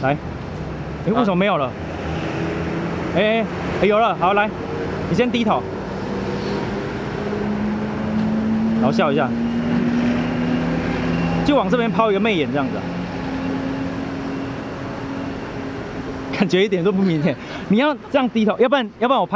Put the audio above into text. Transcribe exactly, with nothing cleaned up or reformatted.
来，哎，为什么没有了？哎哎哎，有了，好来，你先低头，然后笑一下，就往这边抛一个媚眼这样子、啊，感觉一点都不明显。你要这样低头，要不然要不然我拍。